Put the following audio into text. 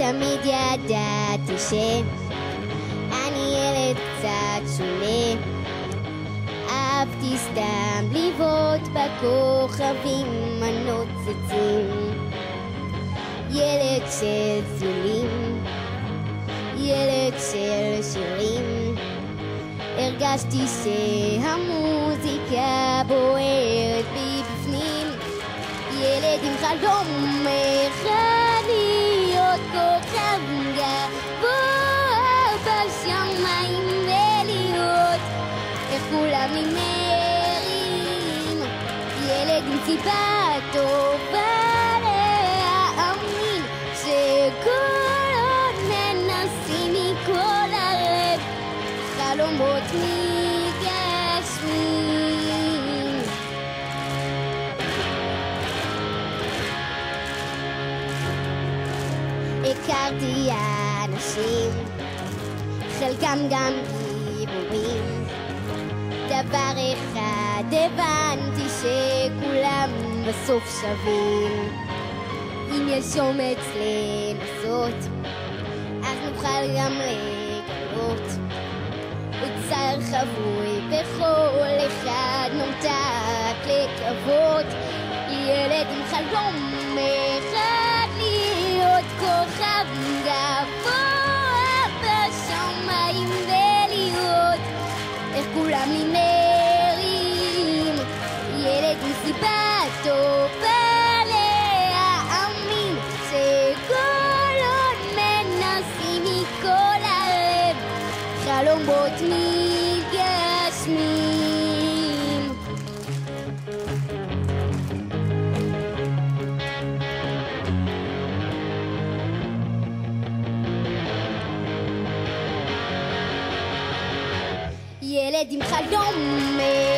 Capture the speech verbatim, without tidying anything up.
תמיד ידעתי שאני ילד קצת שונה, אהבתי סתם לבעוט בכוכבים הנוצצים, ילד של צלילים, ילד של שירים, הרגשתי שהמוזיקה בוערת בי בפנים, ילד עם חלום אחד להיות כוכב גבוה בשמיים ולראות איך כולם נמרים, ילד עם סיבה טובה להאמין שכל עוד מנסים מכל הלב חלומות מתגשמים. הכרתי אנשים, חלקם גם גיבורים, דבר אחד הבנתי שכולם בסוף שווים, אם יש אומץ לנסות אז נוכל גם לגלות אוצר חבוי בכל אחד נומתק לקוות, ילד עם חלום אחד להיות כוכב גבוה בשמיים ולראות איך כולם נמרים, ילד עם סיבה טובה להאמין שכל עוד מנסים מכל הלב חלומות מתגשמים. ילד עם חלום